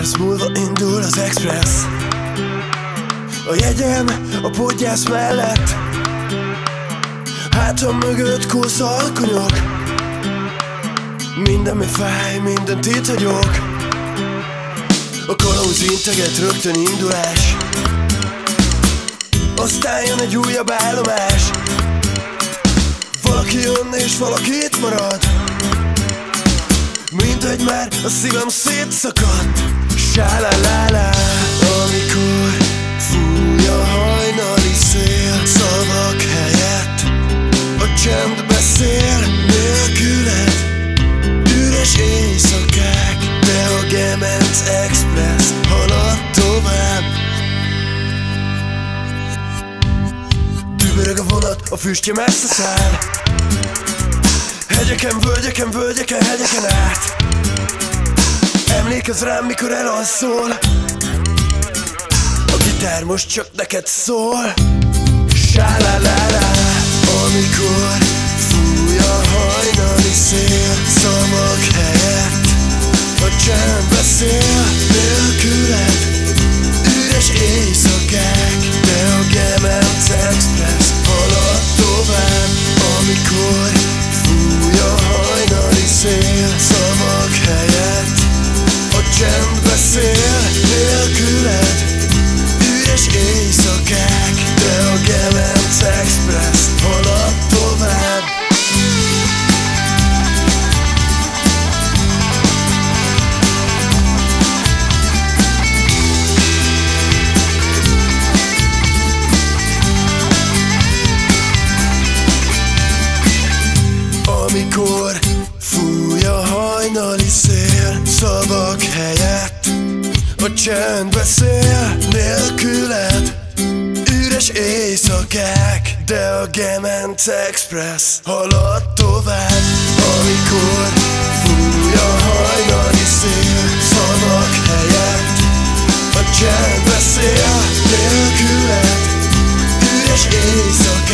perc múlva indul az express. A jegyem a podgyász mellett, hátam mögött kósza alkonyok. Minden mi fáj, mindent itt hagyok. A kalauz integet, rögtön indulás. Aztán jön egy újabb állomás. Valaki jön és valaki itt marad. Mindegy már, a szívem szétszakadt. Sá-la-la-la. Amikor fúj a hajnali szél, szavak helyett a csend beszél. Nélküled üres éjszakák, de a Gemenc Express halad tovább. Dübörög a vonat, a füstje messze száll. Hegyeken, völgyeken, völgyeken, hegyeken át. Emlékezz rám, mikor elalszol. A gitár most csak neked szól. Sá-la-la-la. Amikor fúj a hajnali szél, szavak helyett a csend beszél. Nélküled üres éjszakák, de a Gemenc Express halad tovább. Amikor fúj a hajnali szél, szavak helyett a csend beszél. Nélküled üres éjszakák, de a Gemenc Express halad tovább. Amikor fúj a hajnali szél, szavak helyett a csend beszél. Nélküled üres éjszakák, de a Gemenc Express halad tovább. Amikor fúj a hajnali szél, szavak helyett a csend beszél. Nélküled üres éjszakák,